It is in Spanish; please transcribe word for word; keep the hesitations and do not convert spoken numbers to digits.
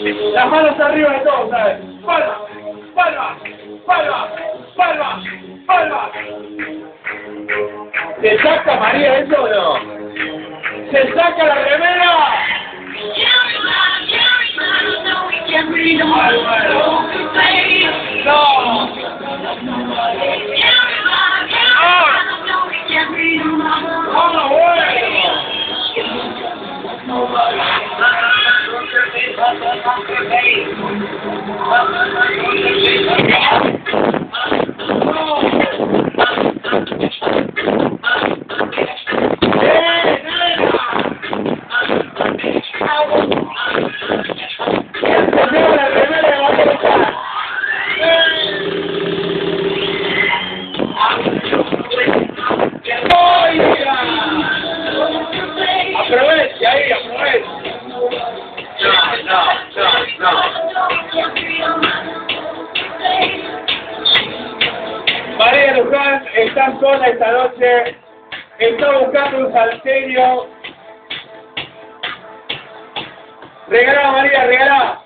Las manos arriba de todos, ¿sabes? Palmas, palmas, palmas, palmas, palmas. ¿Se saca, María, eso o no? ¿Se saca la remera? No. ¡Ah, bueno! Aproveche ahí, aproveche. No, no, no, no. María Luján está sola esta noche. Está buscando un salterio. Regalá, María, regalá.